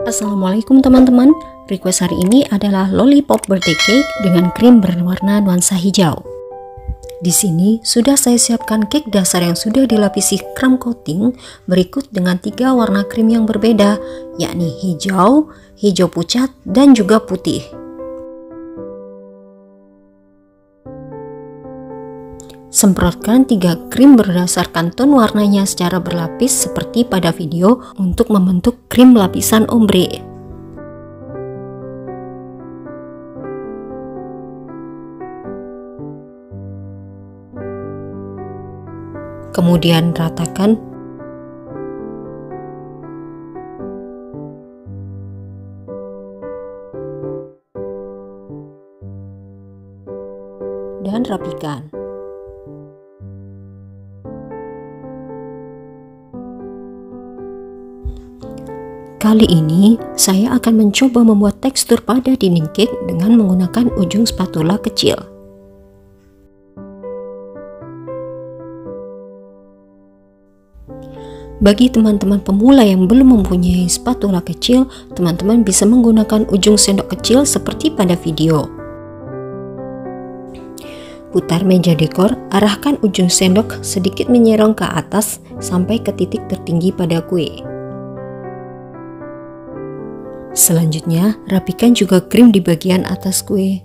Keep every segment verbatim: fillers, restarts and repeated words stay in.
Assalamualaikum teman-teman. Request hari ini adalah lollipop birthday cake dengan krim berwarna nuansa hijau. Di sini sudah saya siapkan cake dasar yang sudah dilapisi crumb coating berikut dengan tiga warna krim yang berbeda, yakni hijau, hijau pucat, dan juga putih. Semprotkan tiga krim berdasarkan ton warnanya secara berlapis seperti pada video untuk membentuk krim lapisan ombre. Kemudian ratakan. Dan rapikan. Kali ini saya akan mencoba membuat tekstur pada dinding cake dengan menggunakan ujung spatula kecil. Bagi teman-teman pemula yang belum mempunyai spatula kecil, teman-teman bisa menggunakan ujung sendok kecil seperti pada video. Putar meja dekor, arahkan ujung sendok sedikit menyerong ke atas sampai ke titik tertinggi pada kue. Selanjutnya, rapikan juga krim di bagian atas kue.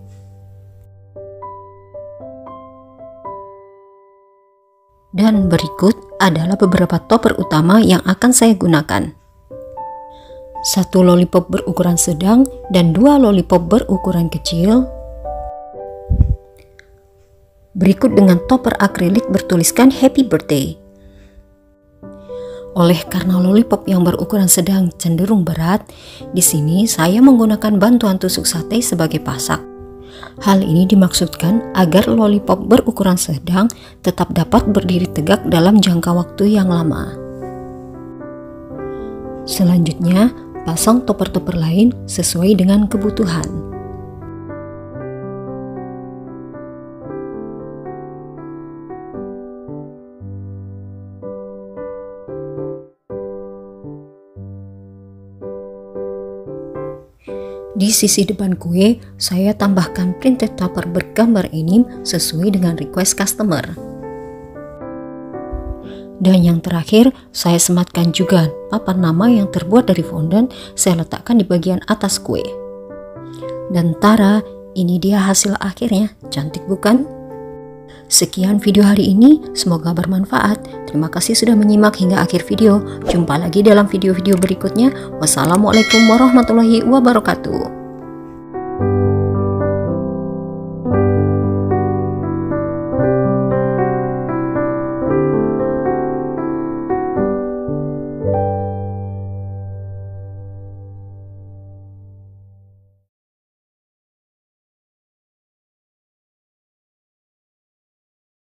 Dan berikut adalah beberapa topper utama yang akan saya gunakan. Satu lollipop berukuran sedang dan dua lollipop berukuran kecil. Berikut dengan topper akrilik bertuliskan Happy Birthday. Oleh karena lollipop yang berukuran sedang cenderung berat, di sini saya menggunakan bantuan tusuk sate sebagai pasak. Hal ini dimaksudkan agar lollipop berukuran sedang tetap dapat berdiri tegak dalam jangka waktu yang lama. Selanjutnya, pasang topper-topper lain sesuai dengan kebutuhan. Di sisi depan kue, saya tambahkan printed topper bergambar anime sesuai dengan request customer. Dan yang terakhir, saya sematkan juga papan nama yang terbuat dari fondant, saya letakkan di bagian atas kue. Dan tara, ini dia hasil akhirnya. Cantik bukan? Sekian video hari ini, semoga bermanfaat. Terima kasih sudah menyimak hingga akhir video. Jumpa lagi dalam video-video berikutnya. Wassalamualaikum warahmatullahi wabarakatuh.